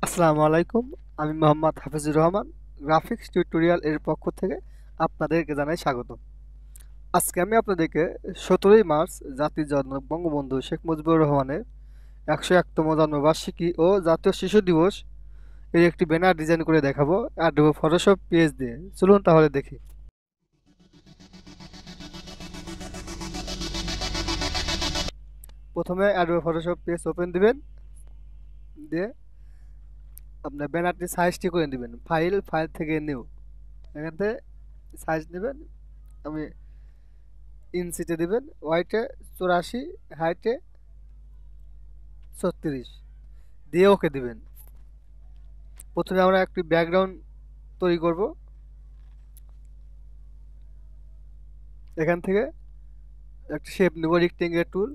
আসসালামু আলাইকুম। আমি মোহাম্মদ হাফিজুর রহমান। গ্রাফিক্স টিউটোরিয়াল এর পক্ষ থেকে আপনাদেরকে জানাই স্বাগত। আজকে আমি আপনাদেরকে ১৭ই মার্চ জাতির জনক বঙ্গবন্ধু শেখ মুজিবুর রহমানের ১০১তম জন্মবার্ষিকী ও জাতীয় শিশু দিবস এর একটি ব্যানার ডিজাইন করে দেখাবো অ্যাডোবে ফটোশপ পেজ দিয়ে। চলুন তাহলে দেখি। প্রথমে অ্যাডোবে ফটোশপ পেজ ওপেন দিবেন, দিয়ে আপনার ব্যানারটি সাইজটি করে নেবেন। ফাইল থেকে নিউ, এখান থেকে সাইজ নেবেন। আমি ইঞ্চিতে দিবেন, ওয়াইটে ৮৪, হাইটে ৩৬ দিয়ে ওকে দিবেন। প্রথমে আমরা একটি ব্যাকগ্রাউন্ড তৈরি করব। এখান থেকে একটা শেপ নেব, রেক্টেঙ্গেল টুল।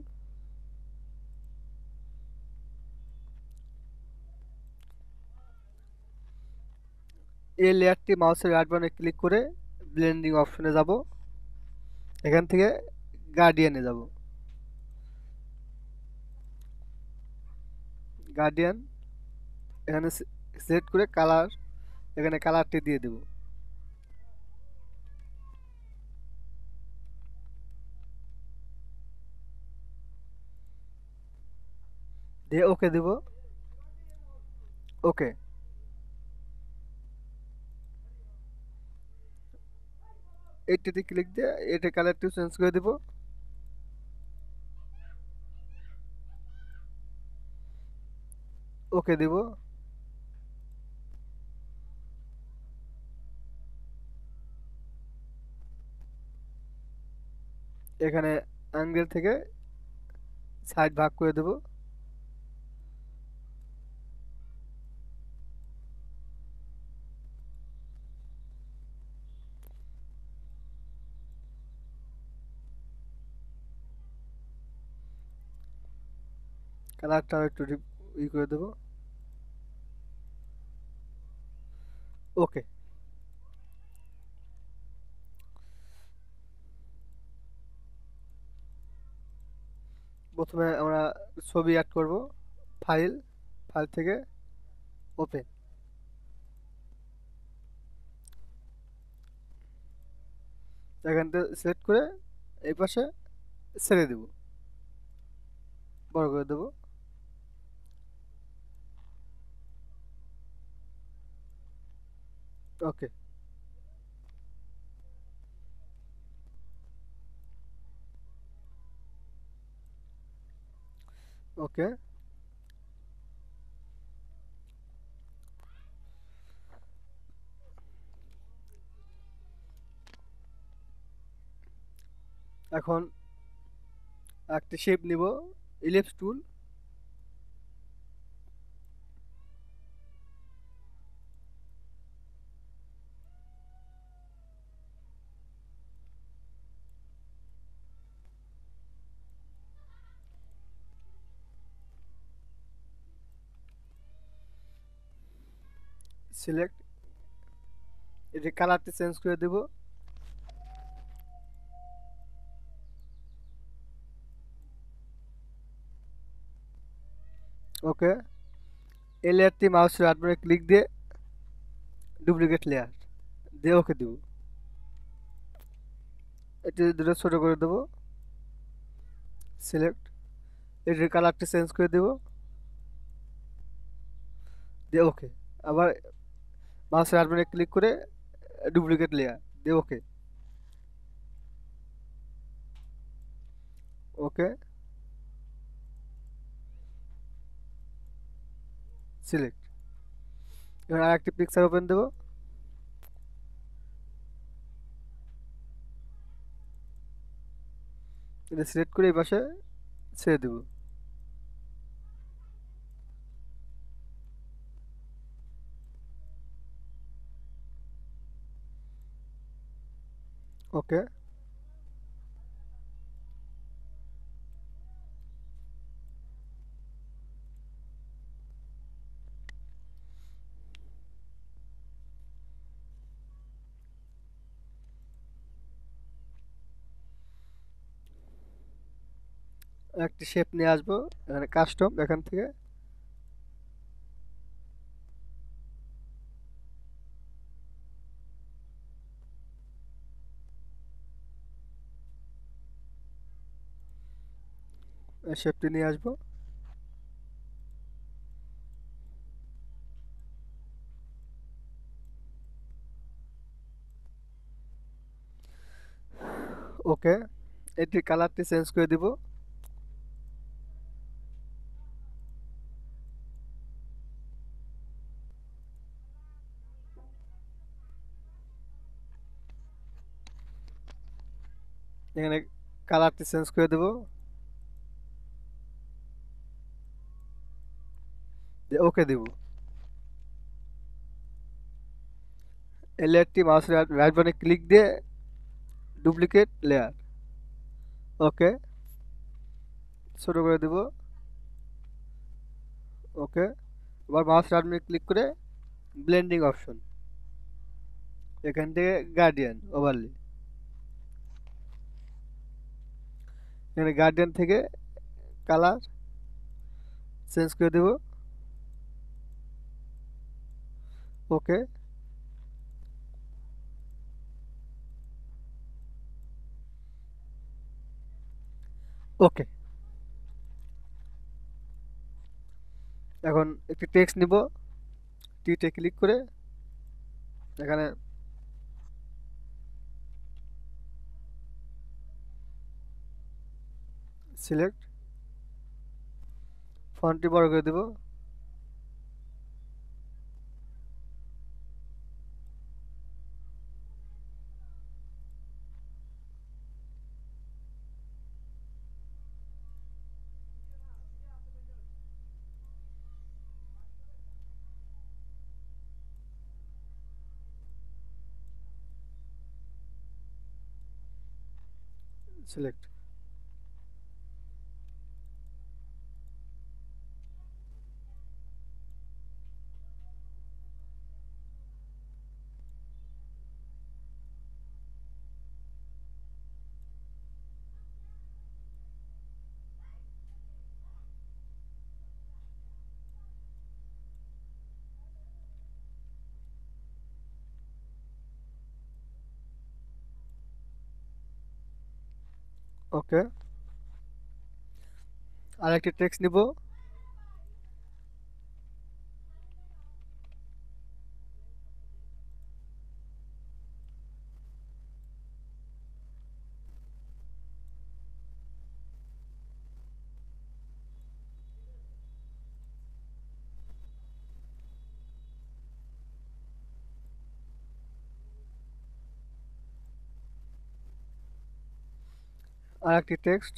এই লেয়ারটি মাউসের রাইট বাটনে ক্লিক করে ব্লেন্ডিং অপশনে যাব। এখান থেকে গার্ডিয়ানে যাব। গার্ডিয়ান এখানে সিলেক্ট করে কালার, এখানে কালারটি দিয়ে দেব। দিয়ে ওকে দেব। ওকে, এইটিতে ক্লিক দিয়ে এটা কালারটি চেঞ্জ করে দেব। ওকে দেব। এখানে অ্যাঙ্গেল থেকে সাইড ভাগ করে দেব। কালারটা একটু করে দেব। ওকে, প্রথমে আমরা ছবি অ্যাড করব। ফাইল ফাইল থেকে ওপেন, এখান থেকে সিলেক্ট করে এই পাশে ছেড়ে দেব, বড় করে দেব। ওকে, ওকে। এখন একটা শেপ নিব, ইলিপস টুল। সিলেক্ট, এটা কালারটি চেঞ্জ করে দেব। ওকে, এই লেয়ারটি মাউসের রাইট বাটনে ক্লিক দিয়ে ডুপ্লিকেট লেয়ার দিয়ে ওকে দেব। এটি দুটো ছোট করে দেব। সিলেক্ট, এটির কালারটি চেঞ্জ করে দেব, দিয়ে ওকে। আবার মাউসের রাইট বাটনে ক্লিক করে ডুপ্লিকেট লেয়ার দিয়ে ওকে। ওকে, সিলেক্ট। এবার আরেকটি পিকচার ওপেন দেব। এটা সিলেক্ট করে এই পাশে ছেড়ে দেব। ওকে, একটি শেপ নিয়ে আসবো, এখানে কাস্টম, এখান থেকে শেপটি নিয়ে আসবো। ওকে, এটির কালারটি চেঞ্জ করে দিব। এখানে কালারটি চেঞ্জ করে দেব। ওকে দিব। এই লেয়ারটি মাউসের রাইট বাটনে ক্লিক দিয়ে ডুপ্লিকেট লেয়ার। ওকে, ছোট করে দিব। ওকে, এবার মাউস রাইট বাটনে ক্লিক করে ব্লেন্ডিং অপশন, এখান থেকে গার্ডিয়ান ওভারলি, এখানে গার্ডিয়ান থেকে কালার চেঞ্জ করে দেব। ওকে, ওকে। এখন একটি টেক্সট নিব, টিতে ক্লিক করে এখানে সিলেক্ট, ফন্টটি বড় করে দেব। সিলেক্ট। ওকে, আর একটি টেক্সট নিব। আর একটি টেক্সট।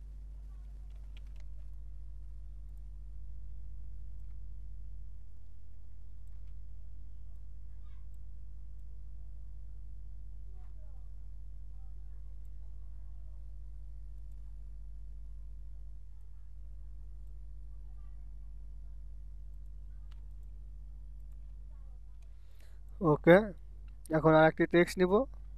ওকে, এখন আর একটি টেক্সট নিব।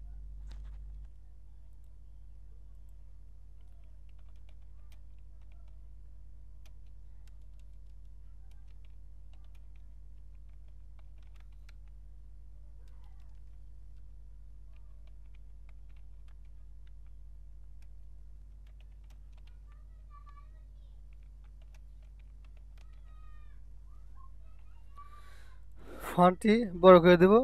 ফন্টটি বড় করে দেব।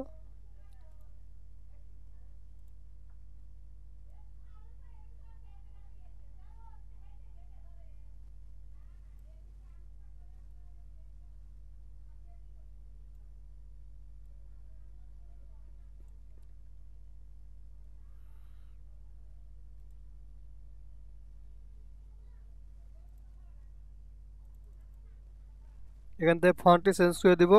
এখান থেকে ফন্টটি চেঞ্জ করে দিব।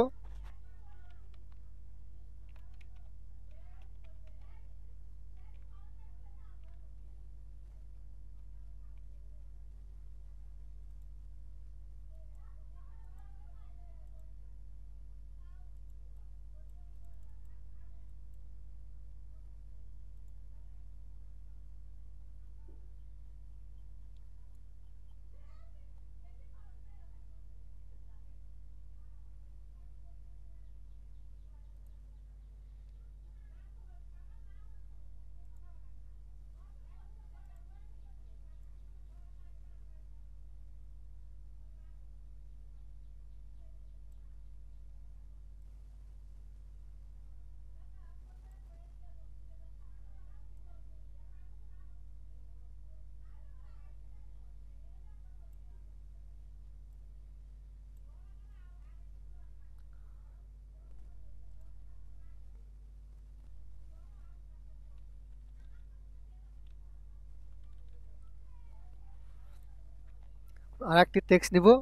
আর একটি টেক্সট নিব।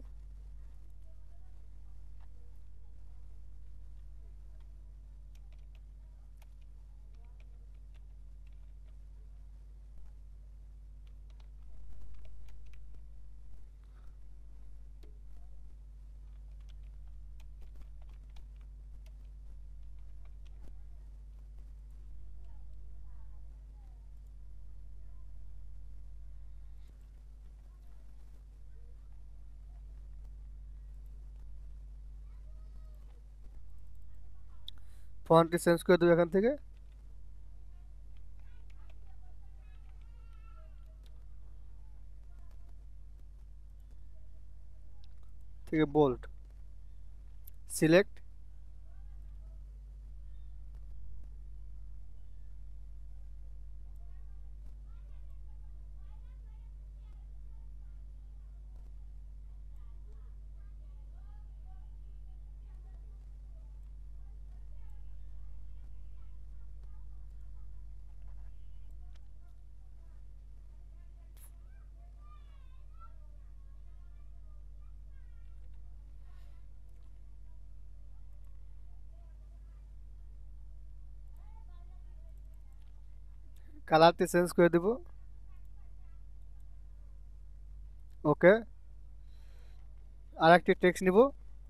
ফন্টটি চেঞ্জ করে দেবো এখান থেকে। বোল্ড, সিলেক্ট, কালারটি চেঞ্জ করে দেব। ওকে, আর একটি টেক্সট নিব।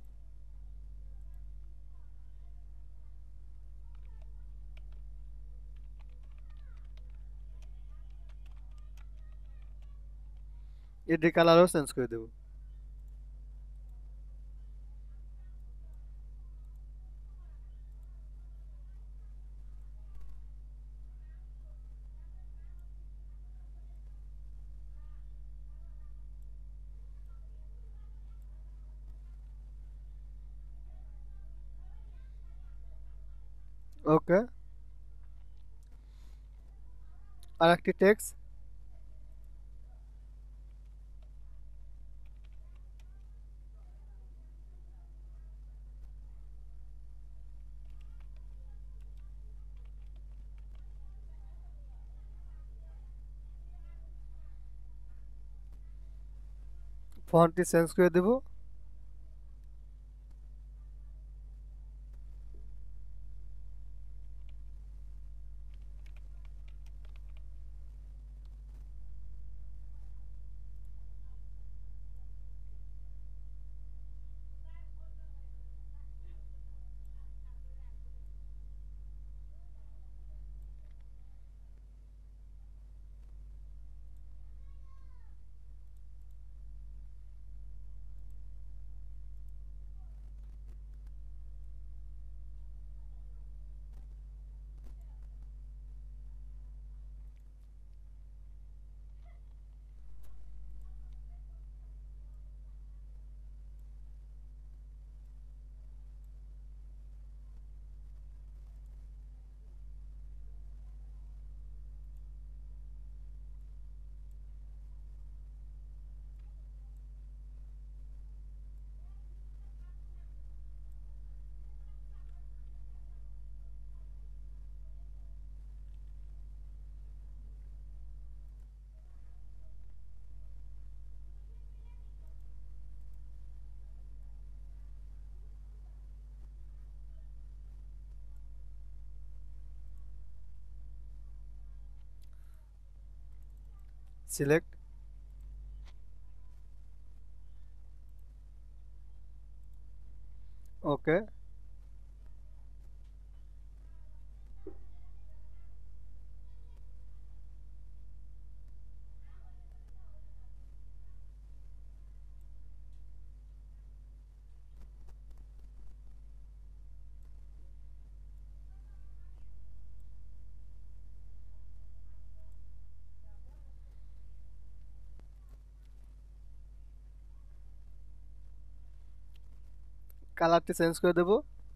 এটি কালারও চেঞ্জ করে দেব। ওকে, আর একটি টেক্সট। ফন্টটি চেঞ্জ করে দেব। সিলেক্ট, ওকে, কালারটি চেঞ্জ করে দেব।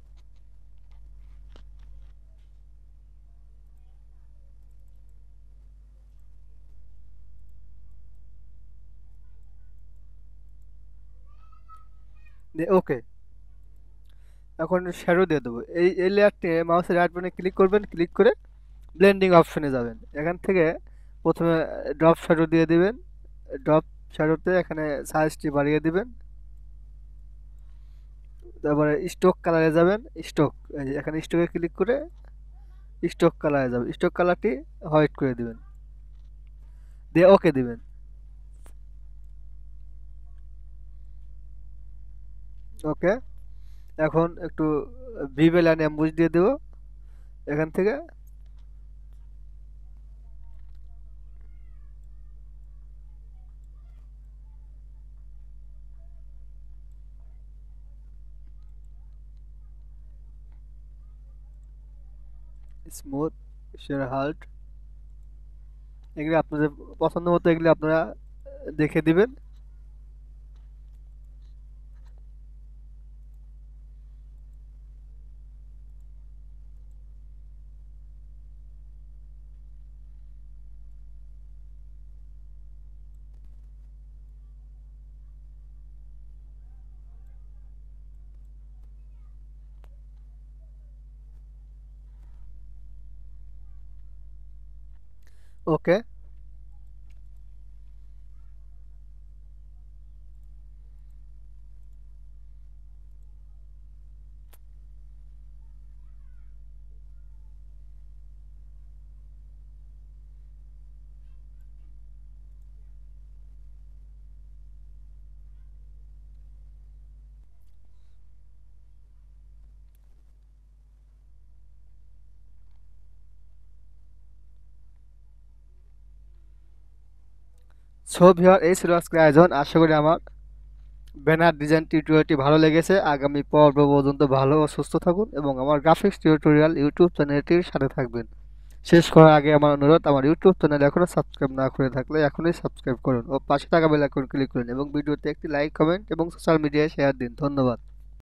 ওকে, এখন শ্যাডো দিয়ে দেবো। এই লেয়ারটি মাউসের রাইট বাটনে ক্লিক করবেন, ক্লিক করে ব্লেন্ডিং অপশনে যাবেন। এখান থেকে প্রথমে ড্রপ শ্যাডো দিয়ে দিবেন। ড্রপ শ্যাডোতে এখানে সাইজটি বাড়িয়ে দিবেন। তারপরে স্টক কালারে যাবেন, স্টক, এই যে এখানে স্টকে ক্লিক করে স্টক কালারে যাবেন, স্টক কালারটি হোয়াইট করে দিবেন, দিয়ে ওকে দিবেন। ওকে, এখন একটু ভিভেল অ্যান্ড অ্যাম্বুশ দিয়ে দেবো এখান থেকে। স্মুথ, শেয়ার হাল্ট, এগুলি আপনাদের পছন্দ মতো এগুলি আপনারা দেখে দিবেন। ওকে, সো ভিউয়ার, এই ছিল আজকের আয়োজন। আশা করি আমার ব্যানার ডিজাইন টিউটোরিয়ালটি ভালো লেগেছে। আগামী পর্ব পর্যন্ত ভালো ও সুস্থ থাকুন এবং আমার গ্রাফিক্স টিউটোরিয়াল ইউটিউব চ্যানেলটির সাথে থাকবেন। শেষ করার আগে আমার অনুরোধ, আমার ইউটিউব চ্যানেল এখনও সাবস্ক্রাইব না করে থাকলে এখনই সাবস্ক্রাইব করুন ও পাশে থাকা বেল আইকন ক্লিক করুন এবং ভিডিওতে একটি লাইক, কমেন্ট এবং সোশ্যাল মিডিয়ায় শেয়ার দিন। ধন্যবাদ।